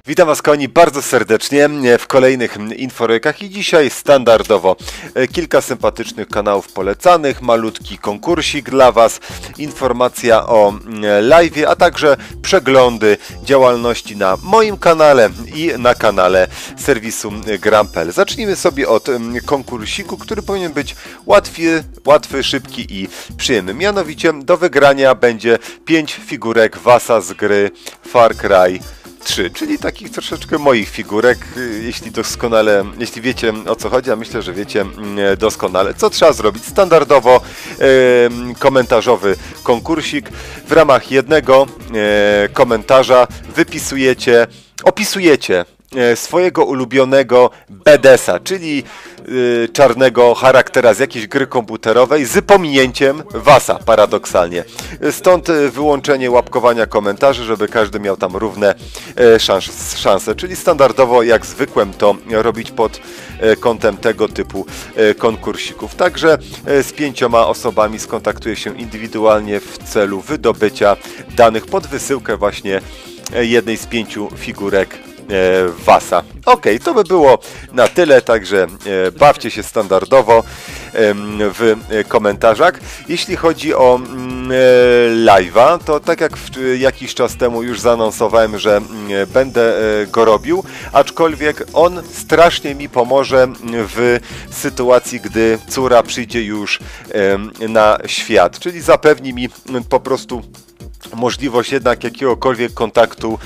Witam Was, kochani, bardzo serdecznie w kolejnych inforojkach i dzisiaj standardowo kilka sympatycznych kanałów polecanych, malutki konkursik dla Was, informacja o live'ie, a także przeglądy działalności na moim kanale i na kanale serwisu Gram.pl. Zacznijmy sobie od konkursiku, który powinien być łatwy, szybki i przyjemny. Mianowicie do wygrania będzie 5 figurek Vasa z gry Far Cry 3, czyli takich troszeczkę moich figurek, jeśli wiecie, o co chodzi, a myślę, że wiecie doskonale. Co trzeba zrobić? Standardowo komentarzowy konkursik. W ramach jednego komentarza opisujecie swojego ulubionego BDS-a, czyli czarnego charaktera z jakiejś gry komputerowej z pominięciem Vasa, paradoksalnie. Stąd wyłączenie łapkowania komentarzy, żeby każdy miał tam równe szanse, czyli standardowo jak zwykłem to robić pod kątem tego typu konkursików. Także z 5 osobami skontaktuję się indywidualnie w celu wydobycia danych pod wysyłkę właśnie jednej z 5 figurek Vasa. Ok, to by było na tyle, także bawcie się standardowo w komentarzach. Jeśli chodzi o live'a, to tak jak jakiś czas temu już zaanonsowałem, że będę go robił, aczkolwiek on strasznie mi pomoże w sytuacji, gdy córa przyjdzie już na świat, czyli zapewni mi po prostu możliwość jednak jakiegokolwiek kontaktu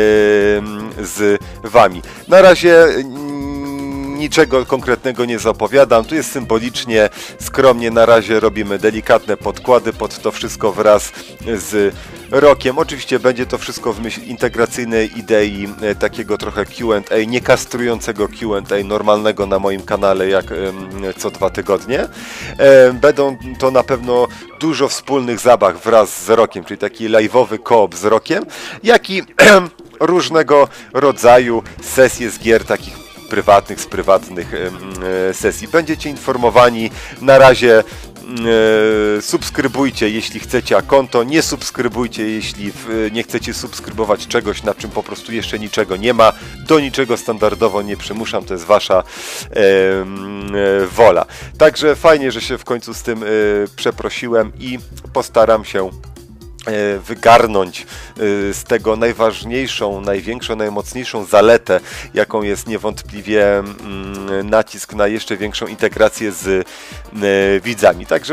z Wami. Na razie niczego konkretnego nie zapowiadam, tu jest symbolicznie, skromnie na razie robimy delikatne podkłady pod to wszystko wraz z rokiem. Oczywiście będzie to wszystko w myśl integracyjnej idei takiego trochę Q&A, nie kastrującego Q&A normalnego na moim kanale jak co 2 tygodnie. Będą to na pewno dużo wspólnych zabaw wraz z rokiem, czyli taki live'owy koop z rokiem, jak i różnego rodzaju sesje z gier takich prywatnych, z prywatnych sesji. Będziecie informowani. Na razie subskrybujcie, jeśli chcecie konto, nie subskrybujcie, jeśli nie chcecie subskrybować czegoś, na czym po prostu jeszcze niczego nie ma. Do niczego standardowo nie przymuszam, to jest Wasza wola. Także fajnie, że się w końcu z tym przeprosiłem i postaram się wygarnąć z tego najważniejszą, największą, najmocniejszą zaletę, jaką jest niewątpliwie nacisk na jeszcze większą integrację z widzami. Także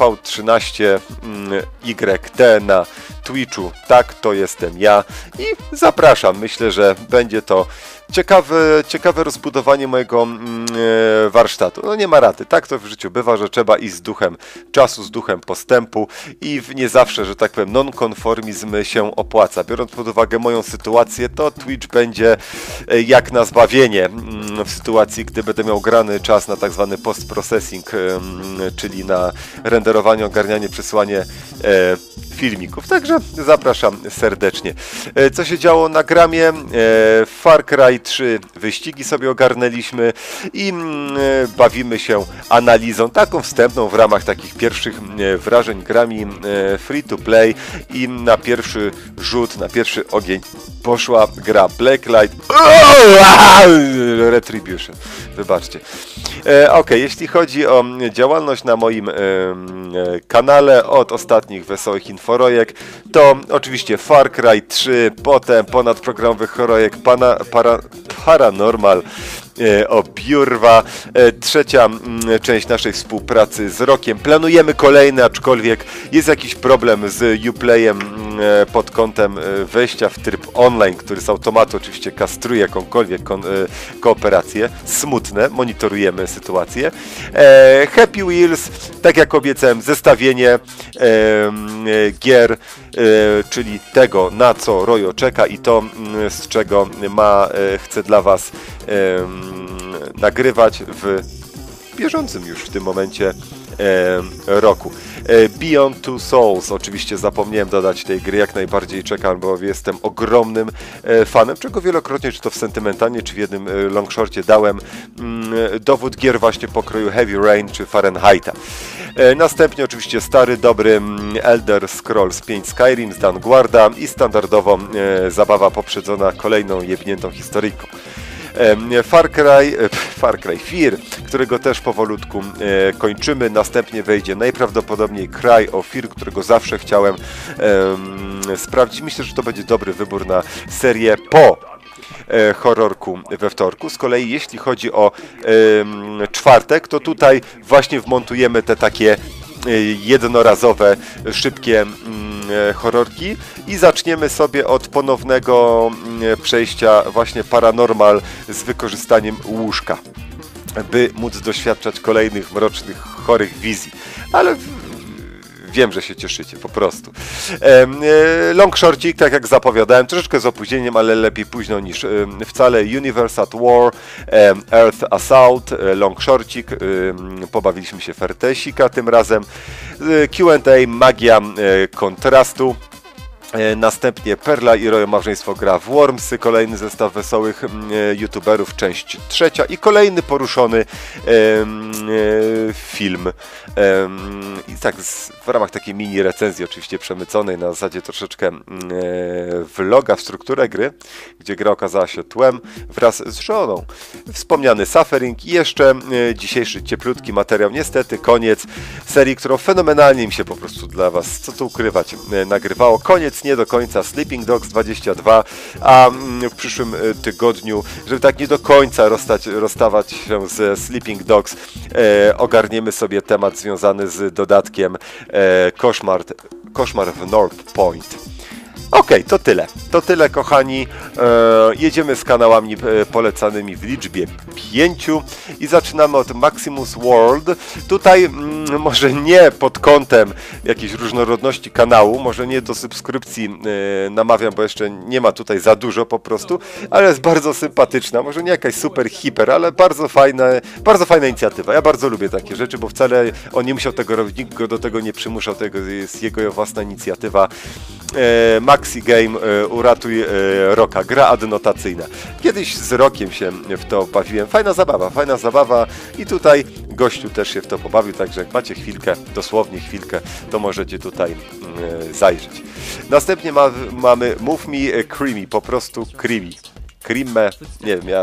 RojoV13YT na Twitchu, tak, to jestem ja i zapraszam. Myślę, że będzie to ciekawe rozbudowanie mojego warsztatu. No nie ma rady, tak to w życiu bywa, że trzeba iść z duchem czasu, z duchem postępu i nie zawsze, że tak powiem, nonkonformizm się opłaca. Biorąc pod uwagę moją sytuację, to Twitch będzie jak na zbawienie w sytuacji, gdy będę miał grany czas na tak zwany post-processing, czyli na renderowanie, ogarnianie, przesłanie filmików. Także zapraszam serdecznie. Co się działo na Gramie? Far Cry 3 wyścigi sobie ogarnęliśmy i bawimy się analizą taką wstępną w ramach takich pierwszych wrażeń. Grami free to play i na pierwszy rzut, na pierwszy ogień poszła gra Blacklight Retribution. Wybaczcie. Ok, jeśli chodzi o działalność na moim kanale od ostatnich wesołych inforojek, to oczywiście Far Cry 3, potem ponadprogramowych horojek Paranormal Observer, trzecia część naszej współpracy z rokiem. Planujemy kolejny, aczkolwiek jest jakiś problem z Uplayem pod kątem wejścia w tryb online, który z automatu oczywiście kastruje jakąkolwiek kooperację. Smutne, monitorujemy sytuację. Happy Wheels, tak jak obiecałem, zestawienie gier, czyli tego, na co Rojo czeka i to, z czego chcę dla Was nagrywać w bieżącym już w tym momencie roku. Beyond Two Souls, oczywiście zapomniałem dodać tej gry, jak najbardziej czekam, bo jestem ogromnym fanem, czego wielokrotnie, czy to w Sentymentalnie, czy w jednym longshorcie dałem dowód gier właśnie pokroju Heavy Rain, czy Fahrenheita. Następnie oczywiście stary, dobry Elder Scrolls 5 Skyrim z Dawnguarda i standardowo zabawa poprzedzona kolejną jebniętą historyjką. Far Cry Fear, którego też powolutku kończymy. Następnie wejdzie najprawdopodobniej Cry of Fear, którego zawsze chciałem sprawdzić. Myślę, że to będzie dobry wybór na serię po horrorku we wtorku. Z kolei jeśli chodzi o czwartek, to tutaj właśnie wmontujemy te takie jednorazowe, szybkie horrorki i zaczniemy sobie od ponownego przejścia właśnie Paranormal z wykorzystaniem łóżka, by móc doświadczać kolejnych mrocznych, chorych wizji. Ale wiem, że się cieszycie, po prostu. Longshorcik, tak jak zapowiadałem, troszeczkę z opóźnieniem, ale lepiej późno niż wcale. Universe at War, Earth Assault, longshorcik, pobawiliśmy się Fertesika tym razem. Q&A, magia kontrastu. Następnie Perla i Rojo Małżeństwo gra w Wormsy, kolejny zestaw wesołych youtuberów, część trzecia i kolejny poruszony film. I tak w ramach takiej mini recenzji, oczywiście przemyconej na zasadzie troszeczkę vloga w strukturę gry, gdzie gra okazała się tłem wraz z żoną. Wspomniany Suffering i jeszcze dzisiejszy cieplutki materiał, niestety koniec serii, którą fenomenalnie mi się po prostu dla Was, co tu ukrywać, nagrywało. Koniec nie do końca Sleeping Dogs 22, a w przyszłym tygodniu, żeby tak nie do końca rozstawać się ze Sleeping Dogs, ogarniemy sobie temat związany z dodatkiem Koszmar w North Point. Okej, to tyle. To tyle, kochani. Jedziemy z kanałami polecanymi w liczbie 5 i zaczynamy od Maximus World. Tutaj może nie pod kątem jakiejś różnorodności kanału, może nie do subskrypcji namawiam, bo jeszcze nie ma tutaj za dużo po prostu, ale jest bardzo sympatyczna, może nie jakaś super hiper, ale bardzo fajna inicjatywa. Ja bardzo lubię takie rzeczy, bo wcale on nie musiał tego robić, nikt go do tego nie przymuszał, tego jest jego własna inicjatywa. Maxi Game Uratuj Roka, gra adnotacyjna. Kiedyś z Rokiem się w to bawiłem. Fajna zabawa i tutaj gościu też się w to pobawił, także jak macie chwilkę, dosłownie chwilkę, to możecie tutaj zajrzeć. Następnie mamy Move Me Creamy, po prostu Creamy. Creamy, nie wiem, ja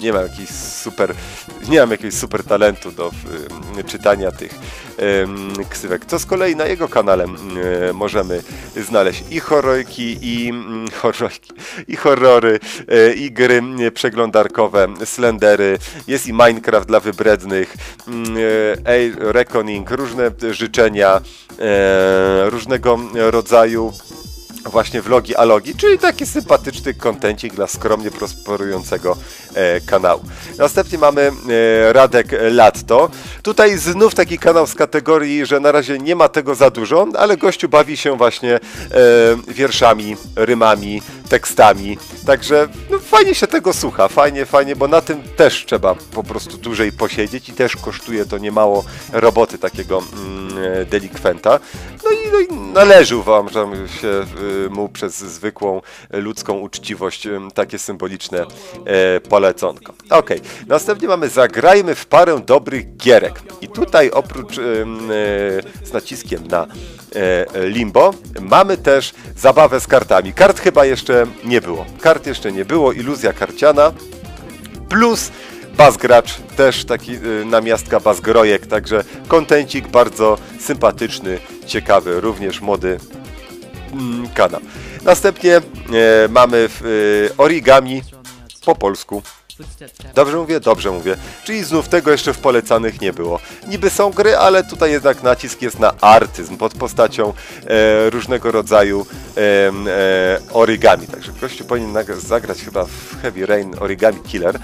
nie mam jakiegoś super talentu do czytania tych ksywek. Co z kolei na jego kanale możemy znaleźć i horrorki, i horrory, i gry przeglądarkowe, Slendery, jest i Minecraft dla wybrednych, Reckoning, różne życzenia, różnego rodzaju właśnie vlogi, alogi, czyli taki sympatyczny kontencik dla skromnie prosperującego kanału. Następnie mamy Radek Latto. Tutaj znów taki kanał z kategorii, że na razie nie ma tego za dużo, ale gościu bawi się właśnie wierszami, rymami, tekstami. Także no, fajnie się tego słucha, fajnie, bo na tym też trzeba po prostu dłużej posiedzieć i też kosztuje to niemało roboty takiego delikwenta. No i należy, uważam, się mu przez zwykłą ludzką uczciwość takie symboliczne poleconko. Okej, następnie mamy Zagrajmy w parę dobrych gierek. I tutaj oprócz z naciskiem na Limbo mamy też zabawę z kartami. Kart chyba jeszcze nie było. Iluzja karciana plus Bazgracz, też taki namiastka Bazgrojek, także kontencik bardzo sympatyczny, ciekawy, również młody kanał. Następnie mamy Origami po polsku. Dobrze mówię. Czyli znów tego jeszcze w polecanych nie było. Niby są gry, ale tutaj jednak nacisk jest na artyzm pod postacią różnego rodzaju origami. Także gościu powinien zagrać chyba w Heavy Rain Origami Killer.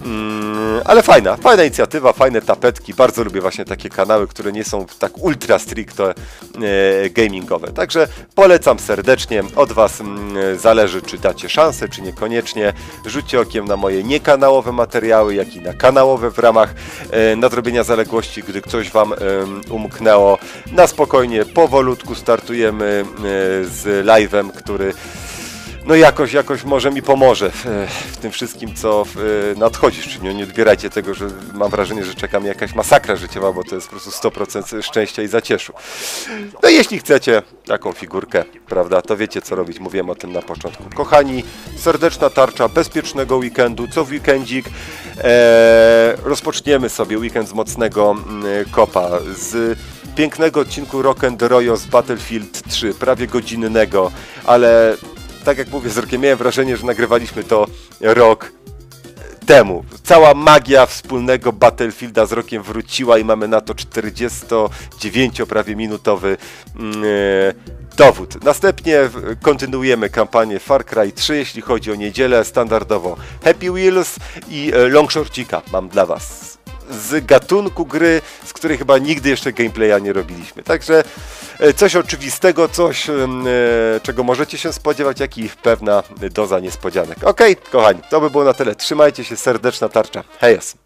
Ale fajna inicjatywa, fajne tapetki. Bardzo lubię właśnie takie kanały, które nie są tak ultra stricte gamingowe. Także polecam serdecznie. Od Was zależy, czy dacie szansę, czy niekoniecznie. Rzućcie okiem na moje niekanałowe materiały, jak i na kanałowe w ramach nadrobienia zaległości, gdy coś Wam umknęło. Na spokojnie, powolutku startujemy z live'em, który no jakoś może mi pomoże w tym wszystkim, co nadchodzi. Czyli nie odbierajcie tego, że mam wrażenie, że czeka mnie jakaś masakra życiowa, bo to jest po prostu 100% szczęścia i zacieszu. No i jeśli chcecie taką figurkę, prawda, to wiecie co robić, mówiłem o tym na początku. Kochani, serdeczna tarcza bezpiecznego weekendu, co w weekendzik. Rozpoczniemy sobie weekend z mocnego kopa, z pięknego odcinku Rock and Roll z Battlefield 3, prawie godzinnego, ale tak jak mówię, z rokiem miałem wrażenie, że nagrywaliśmy to rok temu. Cała magia wspólnego Battlefielda z rokiem wróciła i mamy na to 49 prawie minutowy dowód. Następnie kontynuujemy kampanię Far Cry 3, jeśli chodzi o niedzielę, standardowo Happy Wheels i Longshorcika mam dla Was. Z gatunku gry, z której chyba nigdy jeszcze gameplaya nie robiliśmy. Także coś oczywistego, coś czego możecie się spodziewać, jak i pewna doza niespodzianek. Okej, kochani, to by było na tyle. Trzymajcie się, serdeczna tarcza. Hej!